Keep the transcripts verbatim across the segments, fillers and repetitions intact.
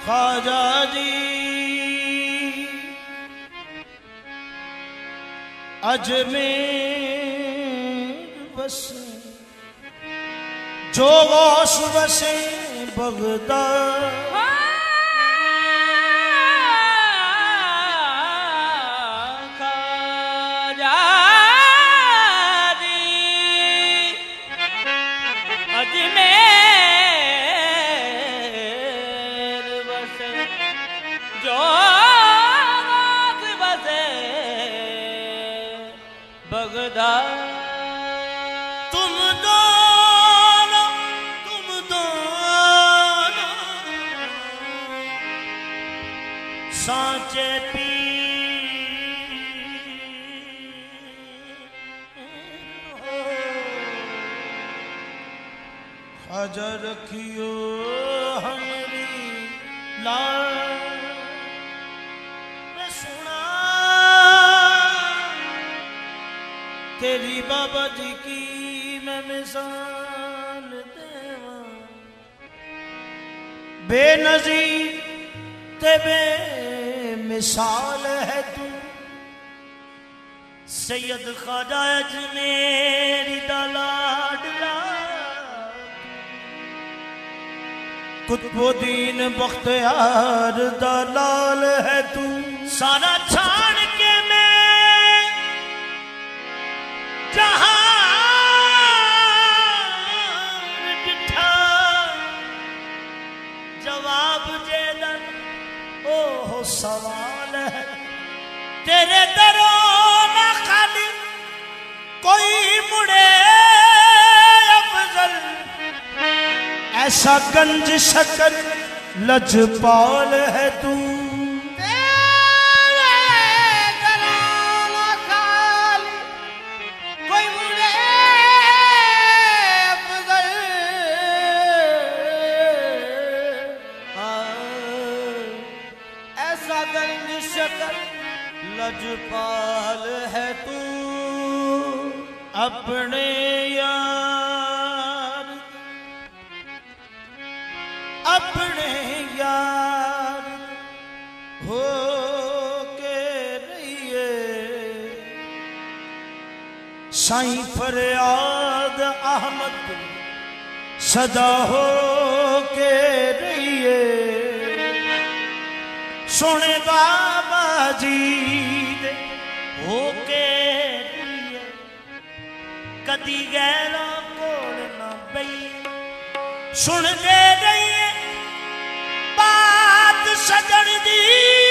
خواجہ جی اجمیر بسے جو غوث بسے بغداد تم دانا تم دانا سانچے پی خواجہ رکھیو ہمری لال میں سنا تیری بابا جی کی میں مثال دیواں بے نظیر تے بے مثال ہے تو سید خواجہ اجمیری دا لاڈلا قطب الدین بختیار دا لال ہے تو سارا چھاڑ کے میں جہان جٹھا جواب جیدن اوہ سوال ہے تیرے دروں نہ خالی کوئی مڑے افضل ایسا گنج شکر لجپال ہے تو لجپال ہے تو اپنے یار اپنے یار ہو کے رہیے سائیں فریاد احمد صدا ہو کے رہیے سونے بابا جی دے ہو کے رہیے کدی گہرا کوڑ نہ بئی سن دے رہیے بات سجن دی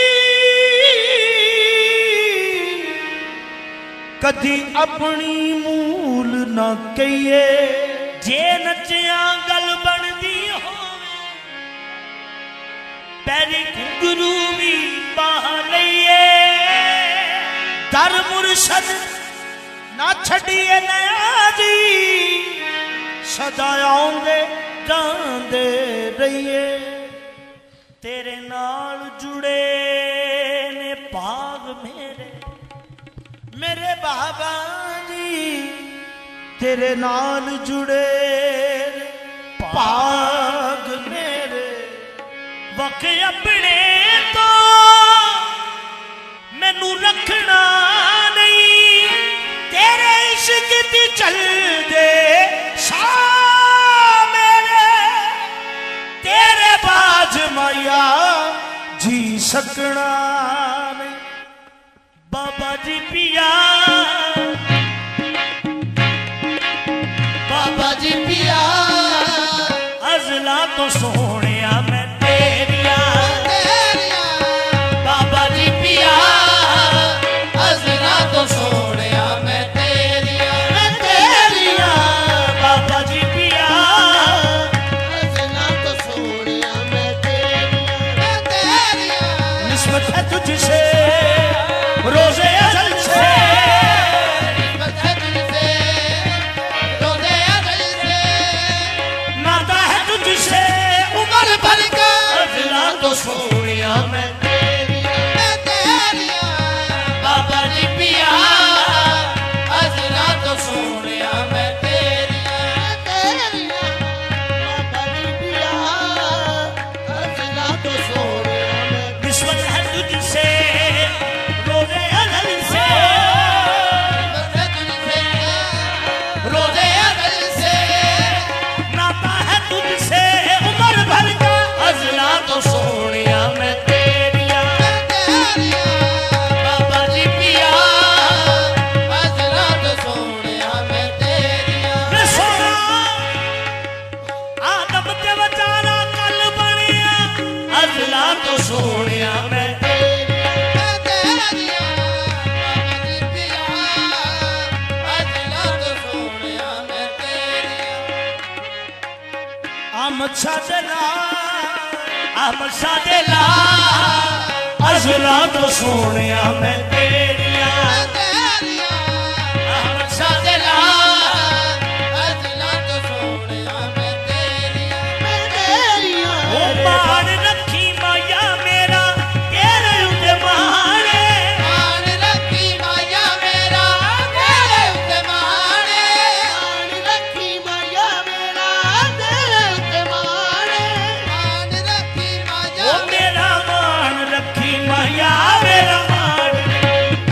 کدی اپنی مول نہ کہیے جے نچیاں گل بن دی ہو پیری گھنگرو بھی باہ لئیے در مرشد نہ چھڑیے نیازی صدا آؤنگے جاندے رہیے تیرے نال جڑے نے پاگ میرے میرے بابا جی تیرے نال جڑے پاگ میرے وقت اپنے تو میں نو رکھنا نہیں تیرے عشق دی چل دے شاہ میرے تیرے باج مایا جی سکنا نہیں بابا جی پیا بابا جی پیا ازلا تو سونیا میں روزے ازل سے ناتا ہے تجھ سے عمر بھر کا ازلا تو سونیا میں تیریا بابا جی پیا ازلا تو سونیا میں تیریا بابا جی پیا ازلا تو سونیا تو سونیا میں آمد شادلا آمد شادلا ازلا تو سونیا میں تیریا آمد شادلا ازلا تو سونیا میں تیریا وہ مان رکھی مایا میرا تیرے اتے مانے مان رکھی مایا میرا تیرے اتے مانے مان رکھی مایا میرا تیرے اتے مانے مان رکھی مایا وہ میرا مان رکھی مایا میرا مان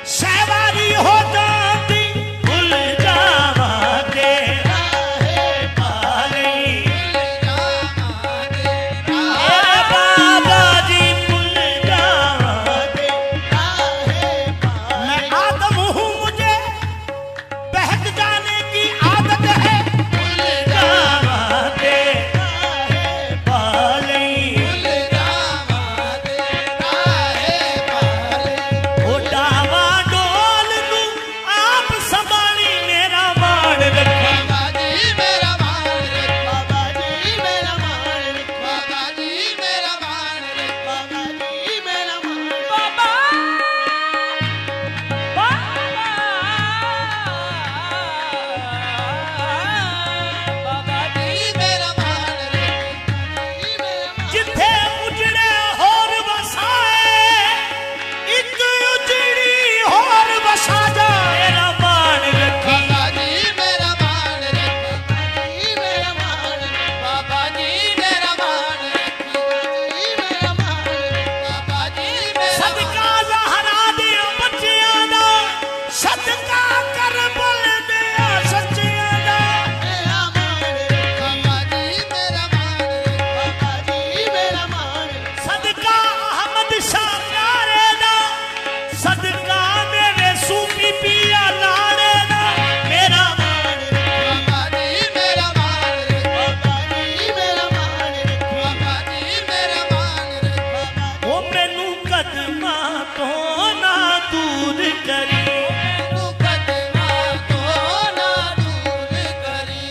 सहवारी हो जाती भूल जावा तेरा है पाली मेरे बाबा जी भूल जावा तेरा है पाली मैं आदम हूँ मुझे बहक जाने की आदत है भूल जावा तेरा है पाली भूल जावा तेरा है पाली ओ डावा डोल नू आप संभाली मेरा मान रखा बाबा जी मेरा मान रख बाबा जी मेरा मान रख बाबा जी मेरा मान रख बाबा जी मेरा मान रख बाबा बाबा जी मेरा मान रख जी मेरा मान जिथे उजड़े होर वसाए एक उजड़ी होर वसा जा मेरा मान रखी बाबा जी मेरा मान रख बाबा जी मेरा मान रख बाबा जी मेरा मान रख बाबा जी मेरा सदका ज़हरा दे बच्चियां दा सदका कर बोल दे सच्चियां दा मेरा मान रख बाबा जी मेरा मान रख बाबा जी मेरा मान रख सदका अहमद शाह प्यारे दा सदका मेरे सूफी पिया लाड़े दा मेरा मान बाबा जी मेरा मान रख बाबा जी मेरा मान रख बाबा जी मेरा मान रख बाबा ओ मैनू कदमां तो ना दूर करी तू कदमा तो ना दूर करी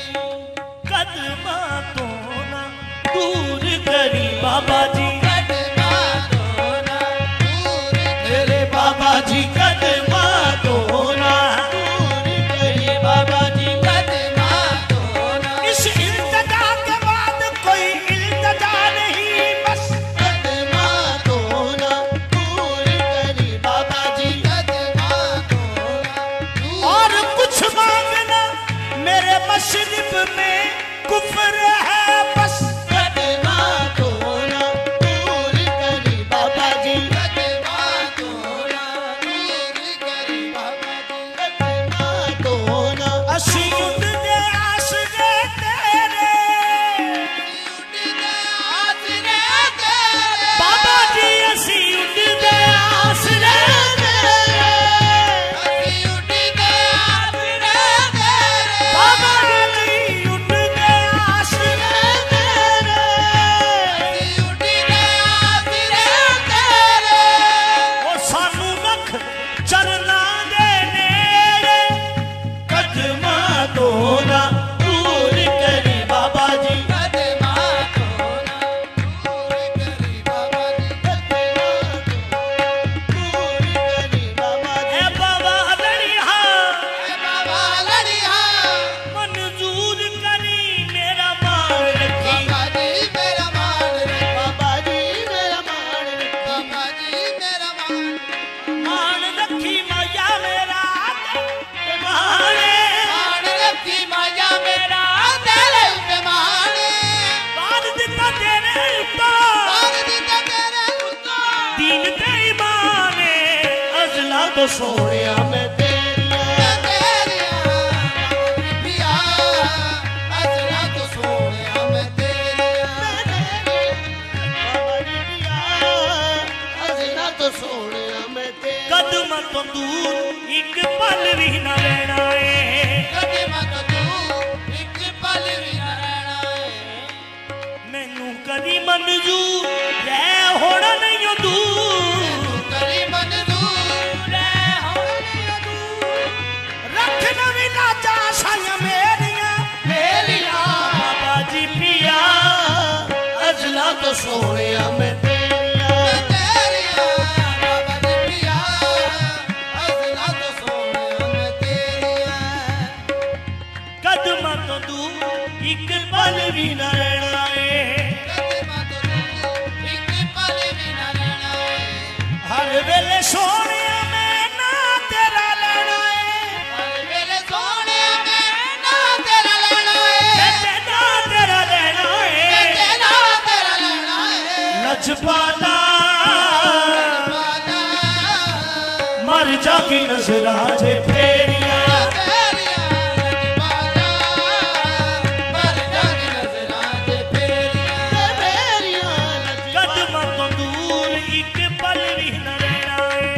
कदमां तो ना दूर करी बाबा जी कदमा तो ना दूर मेरे बाबा जी कदमां तो ना दूर करी बाबा जी कदमा तो ना इस इल्तिजा के बाद कोई इल्तिजा नहीं बस कदमा तो ना दूर करी बाबा जी कदमा तो ना दूर और कुछ मांगना मेरे मशरब में कुफर है बस कदमा तो ना दूर करी बाबा जी कदमा तो ना दूर करी बाबा जी कदमा तो ना असी उठदे आसरे तेरे उठदे आसरे तेरे बाबा जी असी उठदे आसरे तेरे ਅਸੀਂ ਉੱਡਦੇ ਆਸਰੇ ਤੇਰੇ बाबा जी उठदे आसरे तेरे ਅਸੀਂ ਉੱਡਦੇ ਆਸਰੇ ਤੇਰੇ ओ सानू रख चरना दे नेड़े कदमां तो ना दूर करी बाबा जी ਕਦਮਾ ਤੋਂ ਨਾ ਦੂਰ ਕਰੀ ਬਾਬਾ ਜੀ ਕਦਮਾ ਤੋਂ ਦੂਰ ਕਰੀ ਬਾਬਾ ਜੀ ए बाबा लड़िया ਏ ਬਾਬਾ ਲੜੀਆ मंजूर करी मेरा मान रखी ਬਾਬਾ ਜੀ ਮੇਰਾ ਮਾਣ ਰੱਖ ਬਾਬਾ ਜੀ ਮੇਰਾ ਮਾਣ ਰੱਖ ਬਾਬਾ ਜੀ ਮੇਰਾ ਮਾਣ मान रखी माया मेरा ते माने ਮਾਣ ਰੱਖੀ ਮਾਇਆ ਮੇਰਾ ਤੇਰੇ ਉੱਤੇ ਮਾਣੇ बाद दिता तेरे उत्ता ਬਾਦ ਦਿੱਤਾ ਤੇਰੇ ਉੱਤੋਂ दीन ते ईमाने अजला तो सोनिया मैं तेरिया ਤੇਰੀਆਂ ਬੀਬੀਆਂ ਅਜ਼ਰਾ ਤੋਂ ਸੋਹਣਿਆ ਮੈਂ ਤੇਰੀਆਂ ਬਾਬਾ ਜੀ ਦੀਆਂ ਅਜ਼ਰਾ ਤੋਂ ਸੋਹਣਿਆ ਮੈਂ ਤੇਰੀਆਂ कदम तो दूर एक पल भी न रहना है ਕਦਮਾਂ ਤੋਂ ਦੂਰ ਇੱਕ ਪਲ ਵੀ ਨਾ ਰਹਿਣਾ ਏ मैनू कदी मंजूर रह होना नहीं ओ दूर ਕਰੀ ਮਨਜ਼ੂਰ ਰਹਿ ਹੁਣ ਨਹੀਂ ਦੂਰ रख नवी लाजा साया मेरिया ਮੇਰੀਆਂ बाबा जी पिया अजला तो सोनिया मैं तेरिया ਤੇਰੀਆਂ ਬਾਬਾ ਜੀ ਪਿਆ ਅਜ਼ਰਾ ਤੋਂ ਸੋਹਣਿਆ ਮੈਂ ਤੇਰੀਆਂ कदम तो दूर एक पल भी न रहना है ਕਦਮਾਂ ਤੋਂ ਦੂਰ ਇੱਕ ਪਲ ਵੀ ਨਾ ਰਹਿਣਾ ਏ हर वेले सोनिया मैं ना तेरा लेना है ਹਰ ਵੇਲੇ ਸੋਹਣਿਆ ਮੈਂ ਨਾ ਤੇਰਾ ਲੈਣਾ ਏ मैं ना तेरा लेना है ਤੇ ਨਾ ਤੇਰਾ ਲੈਣਾ ਏ लजपाला ਬਾਲਾ मर जा कि न नजरां जे फेरियां कदमां तो दूर एक पल भी न रहना है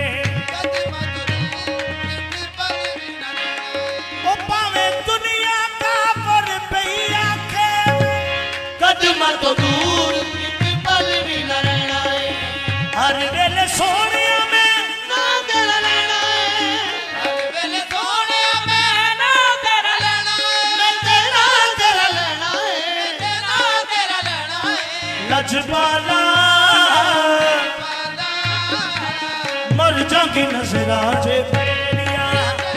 ओ भावें दुनिया काफर पई आखे कदमां तो दूर एक पल भी न रहना है हर वेले सोनिया में ना तेरा लेना है हर वेले सोनिया में ना तेरा लेना है मैं तेरा तेरा लेना है तेरा तेरा लेना है लजपाला मर जागी नजरां जे फेरियां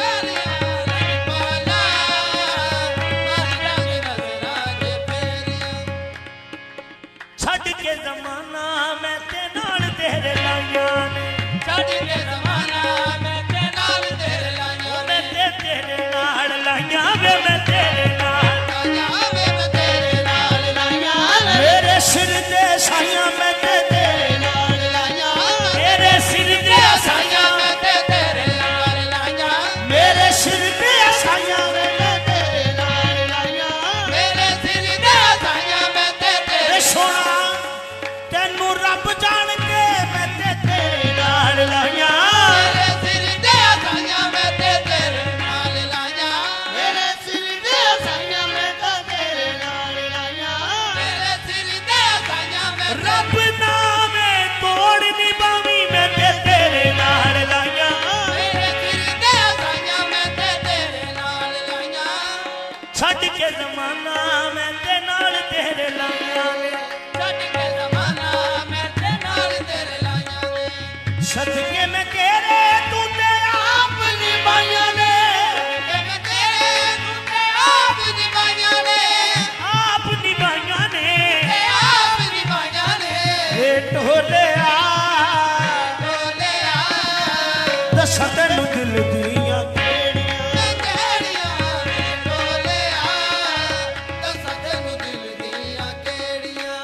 छड़ के जमाना मैं ते नाल तेरे लाइयां ने छड़ के जमाना मैं ते नाल तेरे लाइयां मैं ते तेरे नाल लाइयां वे मैं तेरे नाल लाइयां वे मैं तेरे नाल लाइयां मेरे सिर ते साइयां मैं ते तेरे नाल लाइयां मेरे सिर ते साइयां मैं ते तेरे नाल लाइयां मेरे सिर ते साइयां मैं तेरे नाल लाइयां मेरे सिर ते साइयां मैं ते तेरे सोना तेनू रब जान के मैं ते तेरे नाल लाइयां मेरे सिर ते साइयां मैं ते तेरे नाल लाइयां मेरे सिर ते साइयां मैं ते तेरे नाल लाइयां मेरे सिर ते साइयां मैं रब नामे तोड़ नी बावी मैं ते तेरे नाल लाइयां मेरे सिर ते साइयां मैं ते तेरे नाल लाइयां छड़ के जमाना मैं ते नाल तेरे लाइयां ने छड़ के जमाना मैं ते नाल तेरे लाइयां ने सदके में तेरे तू ते आप निभाइयां ने मैं तेरे तू ते आप निभाइयां ने आप निभाइयां ने आप निभाइयां ने हे ढोलिया ढोलिया दस तैनू दिल दियां केड़ियां केड़ियां ढोलिया दस तैनू दिल दियां केड़ियां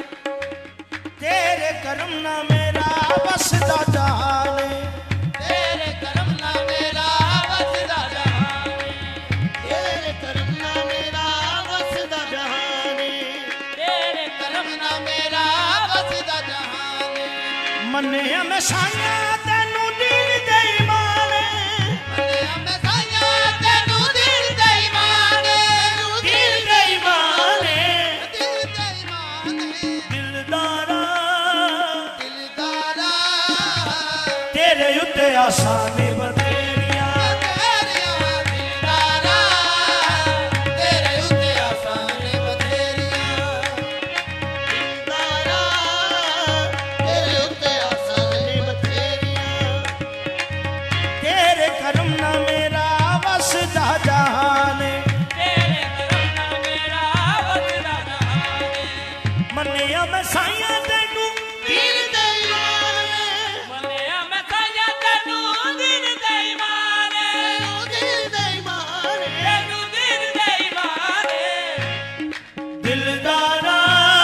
तेरे करम ना मेरा वसदा जाने तेरे करम ना मेरा वसदा जाने तेरे करम ना मेरा वसदा जाने तेरे करम ना मेरा वसदा जाने मने में साइयां तैनू दिल दे माने मने में साइयां तैनू दिल दे माने दिल दे माने दिल दे माने दिलदारा दिलदारा तेरे उत्ते आसानी बतेरियां तेरियां दिलदारा तेरे उत्ते आसानी बतेरियां दिलदारा तेरे उत्ते आसानी बतेरियां तेरे करम ना मेरा वसदा जाने तेरे करम ना मेरा वसदा जाने मन्निया मैं साइयां तैनू दिल दे माने मन्निया मैं साइयां तैनू दिल दे माने दिल दे माने तैनू दिल दे माने दिलदारा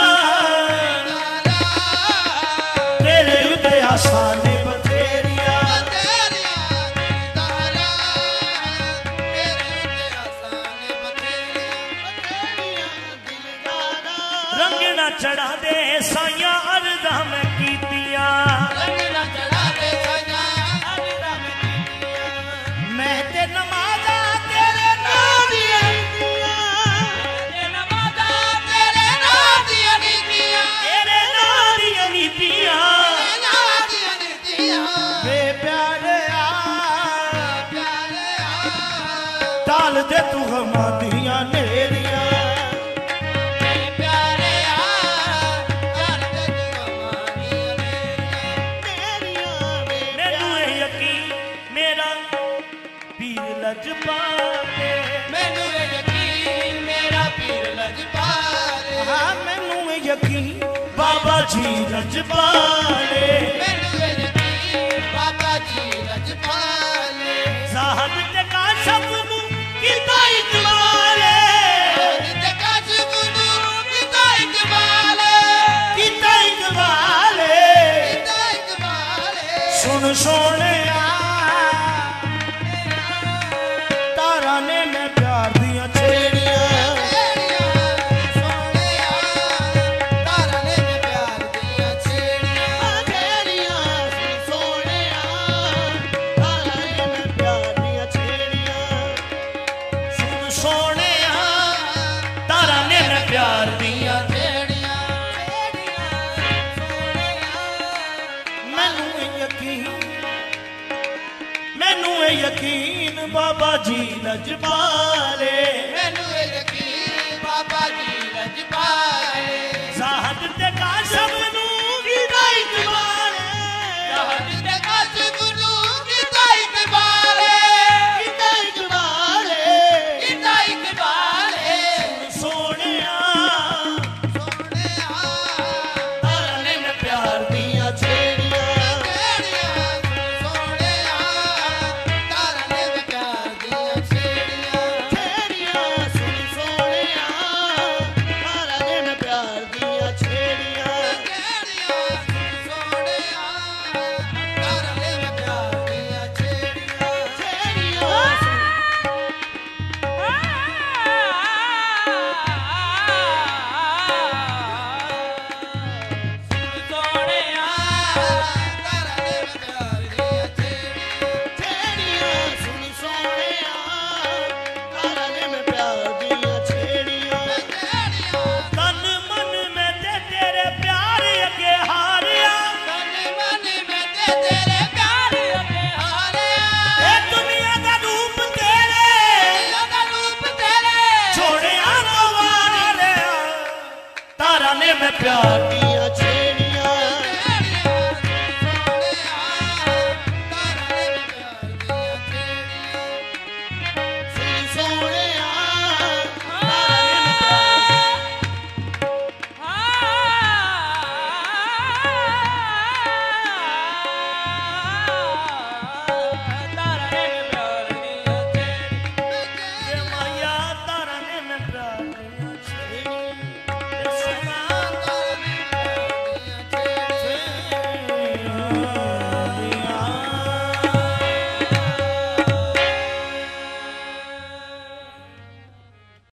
तेरे उत्ते आसानी बतेरियां तेरियां दिलदारा तेरे उत्ते आसानी बतेरियां दिलदारा रंग ना चढ़ा दे साइयां अरदा मैं कीतियां रंग ना चढ़ा दे साइयां अरदा मैं कीतियां मैं ते नमाज़ा तेरे नाम दियां कीतियां ते नमाज़ा तेरे नाम दियां कीतियां तेरे नाम दियां कीतियां तेरे नाम दियां कीतियां वे प्यारे आ प्यारे आ टाल दे तू गमां दियां नेरियां वे प्यारे आ टाल दे तू गमां दियां नेरियां मैनू ए यकीन मेरा पीर लजपाले मैनू ए यकीन मेरा पीर लजपाले हाँ मैनू ए यकीन बाबा जी लजपाले मैनू ए यकीन बाबा जी लजपाले साहब ते काशफ नू कीता इकबाले ते काशफ नू कीता इकबाले कीता इकबाले कीता इकबाले सुन सोनिया ਬਾਬਾ ਜੀ ਲਜਪਾਲੇ ਮੈਨੂੰ